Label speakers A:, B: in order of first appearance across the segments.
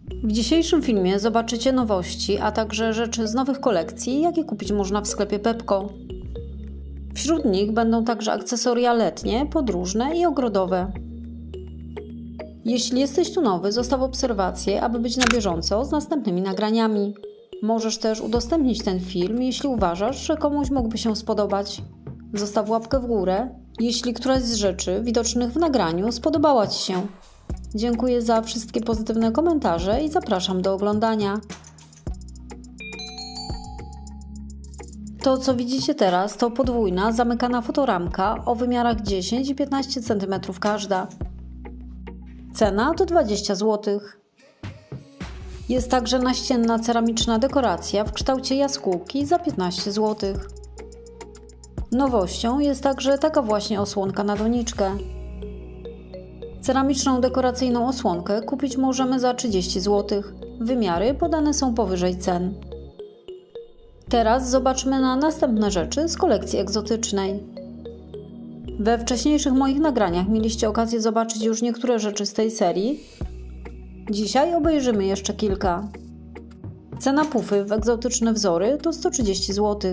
A: W dzisiejszym filmie zobaczycie nowości, a także rzeczy z nowych kolekcji, jakie kupić można w sklepie Pepco. Wśród nich będą także akcesoria letnie, podróżne i ogrodowe. Jeśli jesteś tu nowy, zostaw obserwację, aby być na bieżąco z następnymi nagraniami. Możesz też udostępnić ten film, jeśli uważasz, że komuś mógłby się spodobać. Zostaw łapkę w górę, jeśli któraś z rzeczy widocznych w nagraniu spodobała Ci się. Dziękuję za wszystkie pozytywne komentarze i zapraszam do oglądania. To, co widzicie teraz, to podwójna, zamykana fotoramka o wymiarach 10 i 15 cm każda. Cena to 20 zł. Jest także naścienna ceramiczna dekoracja w kształcie jaskółki za 15 zł. Nowością jest także taka właśnie osłonka na doniczkę. Ceramiczną dekoracyjną osłonkę kupić możemy za 30 zł. Wymiary podane są powyżej cen. Teraz zobaczmy na następne rzeczy z kolekcji egzotycznej. We wcześniejszych moich nagraniach mieliście okazję zobaczyć już niektóre rzeczy z tej serii. Dzisiaj obejrzymy jeszcze kilka. Cena pufy w egzotyczne wzory to 130 zł.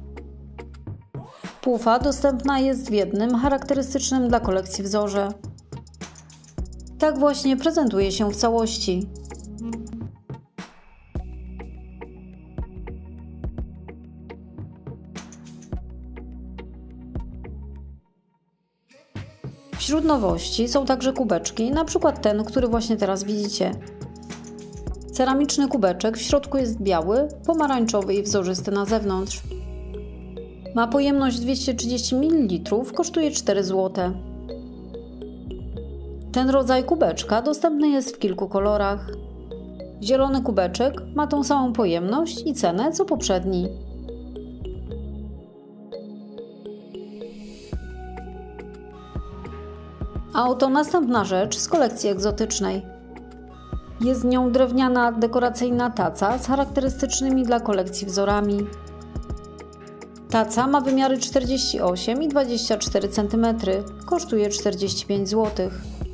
A: Pufa dostępna jest w jednym, charakterystycznym dla kolekcji wzorze. Tak właśnie prezentuje się w całości. Wśród nowości są także kubeczki, np. ten, który właśnie teraz widzicie. Ceramiczny kubeczek w środku jest biały, pomarańczowy i wzorzysty na zewnątrz. Ma pojemność 230 ml, kosztuje 4 zł. Ten rodzaj kubeczka dostępny jest w kilku kolorach. Zielony kubeczek ma tą samą pojemność i cenę co poprzedni. A oto następna rzecz z kolekcji egzotycznej. Jest nią drewniana dekoracyjna taca z charakterystycznymi dla kolekcji wzorami. Taca ma wymiary 48 i 24 cm, kosztuje 45 zł.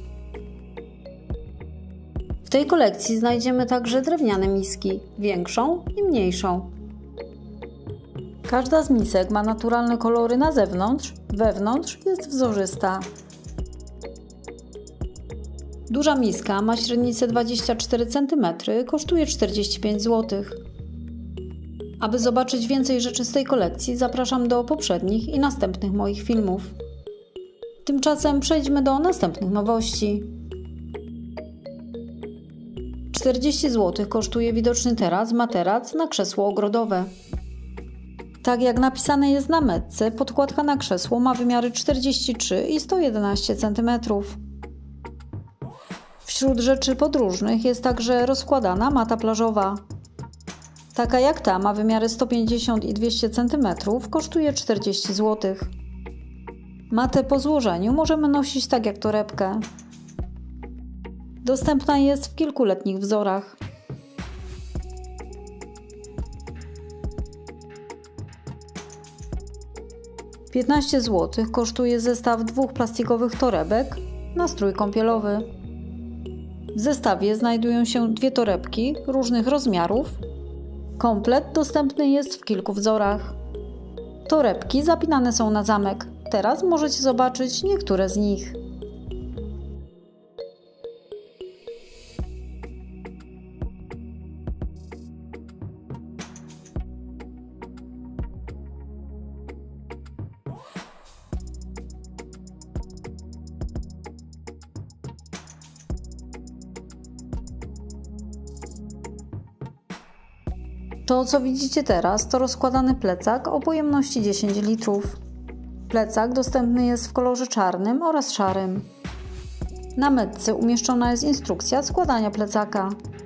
A: W tej kolekcji znajdziemy także drewniane miski, większą i mniejszą. Każda z misek ma naturalne kolory na zewnątrz, wewnątrz jest wzorzysta. Duża miska ma średnicę 24 cm, kosztuje 45 zł. Aby zobaczyć więcej rzeczy z tej kolekcji, zapraszam do poprzednich i następnych moich filmów. Tymczasem przejdźmy do następnych nowości. 40 zł kosztuje widoczny teraz materac na krzesło ogrodowe. Tak jak napisane jest na metce, podkładka na krzesło ma wymiary 43 i 111 cm. Wśród rzeczy podróżnych jest także rozkładana mata plażowa. Taka jak ta ma wymiary 150 i 200 cm, kosztuje 40 zł. Matę po złożeniu możemy nosić tak jak torebkę. Dostępna jest w kilku letnich wzorach. $15 zł kosztuje zestaw dwóch plastikowych torebek na strój kąpielowy. W zestawie znajdują się dwie torebki różnych rozmiarów. Komplet dostępny jest w kilku wzorach. Torebki zapinane są na zamek. Teraz możecie zobaczyć niektóre z nich. To, co widzicie teraz, to rozkładany plecak o pojemności 10 litrów. Plecak dostępny jest w kolorze czarnym oraz szarym. Na metce umieszczona jest instrukcja składania plecaka.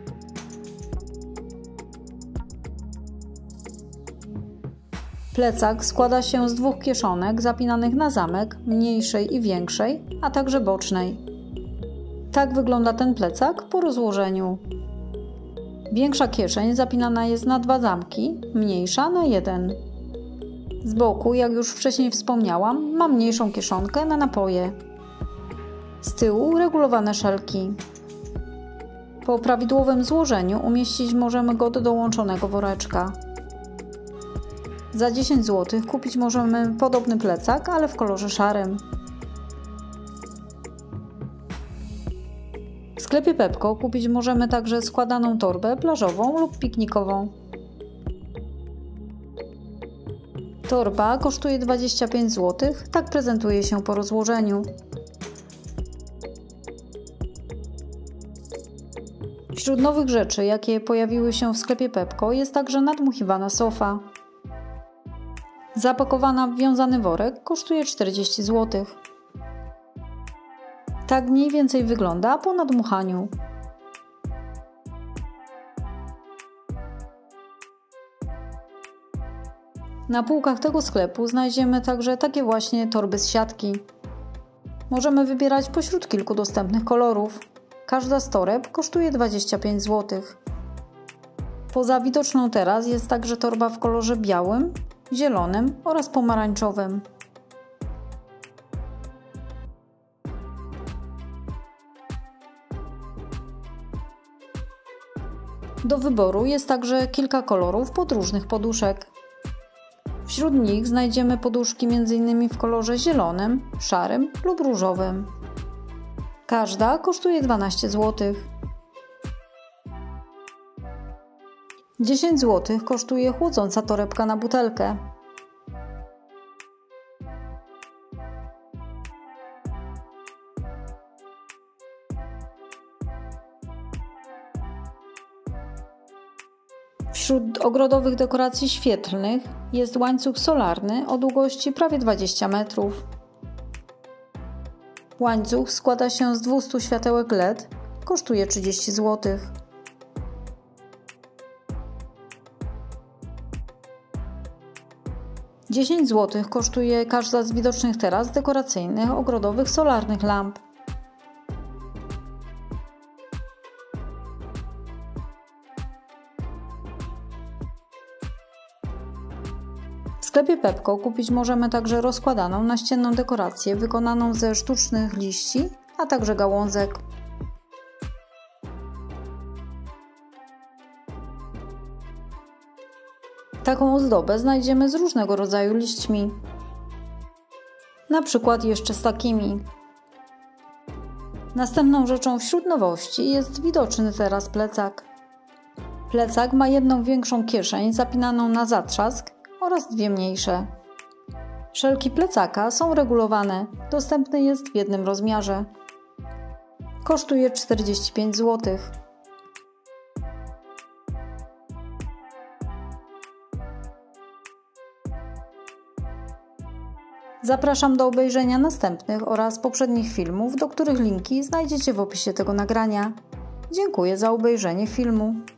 A: Plecak składa się z dwóch kieszonek zapinanych na zamek, mniejszej i większej, a także bocznej. Tak wygląda ten plecak po rozłożeniu. Większa kieszeń zapinana jest na 2 zamki, mniejsza na 1. Z boku, jak już wcześniej wspomniałam, ma mniejszą kieszonkę na napoje. Z tyłu regulowane szelki. Po prawidłowym złożeniu umieścić możemy go do dołączonego woreczka. Za 10 zł kupić możemy podobny plecak, ale w kolorze szarym. W sklepie Pepco kupić możemy także składaną torbę plażową lub piknikową. Torba kosztuje 25 zł, tak prezentuje się po rozłożeniu. Wśród nowych rzeczy, jakie pojawiły się w sklepie Pepco, jest także nadmuchiwana sofa. Zapakowana w wiązany worek kosztuje 40 zł. Tak mniej więcej wygląda po nadmuchaniu. Na półkach tego sklepu znajdziemy także takie właśnie torby z siatki. Możemy wybierać pośród kilku dostępnych kolorów. Każda z toreb kosztuje 25 zł. Poza widoczną teraz jest także torba w kolorze białym, zielonym oraz pomarańczowym. Do wyboru jest także kilka kolorów podróżnych poduszek. Wśród nich znajdziemy poduszki m.in. w kolorze zielonym, szarym lub różowym. Każda kosztuje 12 zł. 10 zł kosztuje chłodząca torebka na butelkę. Wśród ogrodowych dekoracji świetlnych jest łańcuch solarny o długości prawie 20 metrów. Łańcuch składa się z 200 światełek LED, kosztuje 30 zł. $10 zł kosztuje każda z widocznych teraz dekoracyjnych ogrodowych solarnych lamp. W sklepie Pepco kupić możemy także rozkładaną naścienną dekorację wykonaną ze sztucznych liści, a także gałązek. Taką ozdobę znajdziemy z różnego rodzaju liśćmi. Na przykład jeszcze z takimi. Następną rzeczą wśród nowości jest widoczny teraz plecak. Plecak ma jedną większą kieszeń zapinaną na zatrzask oraz dwie mniejsze. Szelki plecaka są regulowane, dostępny jest w jednym rozmiarze. Kosztuje 45 zł. Zapraszam do obejrzenia następnych oraz poprzednich filmów, do których linki znajdziecie w opisie tego nagrania. Dziękuję za obejrzenie filmu.